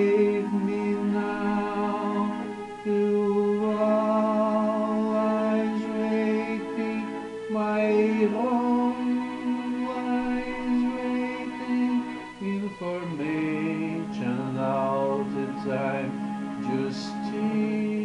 save me now. You always waiting, my home lies waiting. Information all the time, justice.